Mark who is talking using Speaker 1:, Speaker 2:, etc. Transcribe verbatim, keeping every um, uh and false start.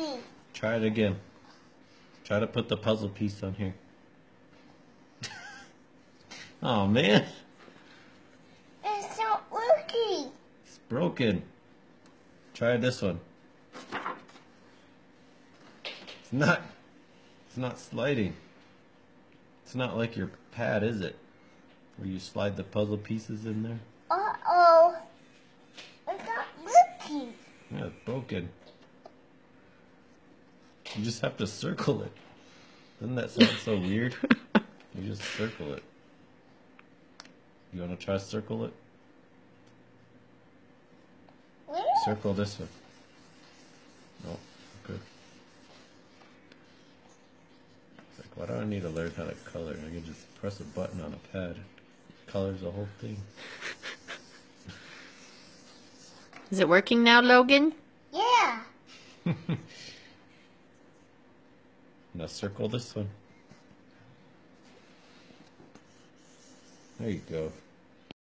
Speaker 1: working.
Speaker 2: Try it again. Try to put the puzzle piece on here. Oh man,
Speaker 1: It's not working.
Speaker 2: it's broken. Try this one. It's not. It's not sliding. It's not like your pad, is it? Where you slide the puzzle pieces in there.
Speaker 1: Uh-oh. It's not working.
Speaker 2: Yeah, it's broken. You just have to circle it. Doesn't that sound so weird? You just circle it. You want to try to circle it?
Speaker 1: Where?
Speaker 2: Circle this one. No, good. It's like, why do I need to learn how to color? I can just press a button on a pad. It colors the whole thing.
Speaker 3: Is it working now, Logan?
Speaker 1: Yeah.
Speaker 2: Now circle this one. There you go.